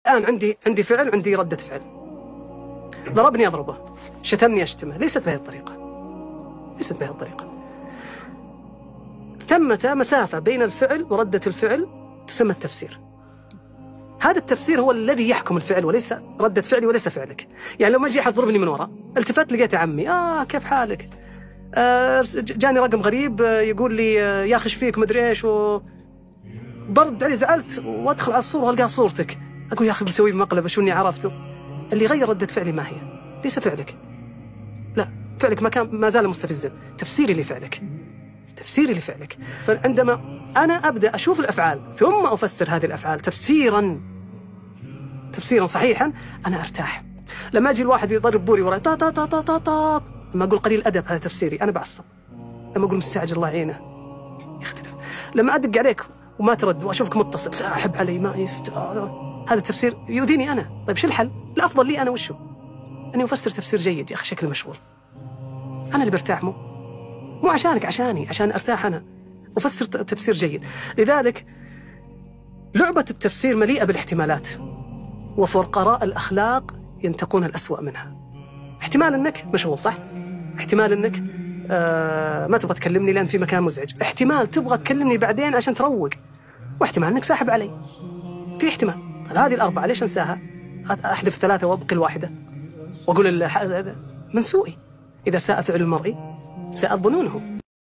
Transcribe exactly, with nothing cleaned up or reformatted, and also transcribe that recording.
الآن عندي عندي فعل وعندي ردة فعل. ضربني أضربه، شتمني أشتمه، ليست بهذه الطريقة. ليست بهذه الطريقة. ثمة مسافة بين الفعل وردة الفعل تسمى التفسير. هذا التفسير هو الذي يحكم الفعل وليس ردة فعلي وليس فعلك. يعني لو ما جي أحد ضربني من وراء، التفت لقيت عمي، آه كيف حالك؟ آه جاني رقم غريب يقول لي آه يا أخي فيك مدري إيش، و برد علي، زعلت وأدخل على الصورة وألقى صورتك، أقول يا أخي بسوي مقلب شو إني عرفته. اللي غير ردة فعلي ما هي؟ ليس فعلك. لا، فعلك ما كان ما زال مستفزا، تفسيري لفعلك. تفسيري لفعلك. فعندما أنا أبدأ أشوف الأفعال ثم أفسر هذه الأفعال تفسيرا تفسيرا صحيحا، أنا أرتاح. لما أجي الواحد يضرب بوري وراي طا طا طا طا طا طا، لما أقول قليل أدب هذا تفسيري، أنا بعصب. لما أقول مستعجل الله يعينه يختلف. لما أدق عليك وما ترد وأشوفك متصل ساحب علي ما يفت، هذا التفسير يؤذيني أنا. طيب شو الحل؟ الأفضل لي أنا وشو؟ أني أفسر تفسير جيد. يا أخي شكل مشغول، أنا اللي برتاح، مو مو عشانك، عشاني، عشان أرتاح أنا. أفسر تفسير جيد. لذلك لعبة التفسير مليئة بالاحتمالات، وفقراء الأخلاق ينتقون الأسوأ منها. احتمال أنك مشغول، صح؟ احتمال أنك آه ما تبغى تكلمني لأن في مكان مزعج، احتمال تبغى تكلمني بعدين عشان تروق، واحتمال أنك ساحب علي. في احتمال. طيب هذه الأربعة ليش أنساها؟ أحذف ثلاثة وأبقي الواحدة وأقول من سوءي. إذا ساء فعل المرء ساءت ظنونه.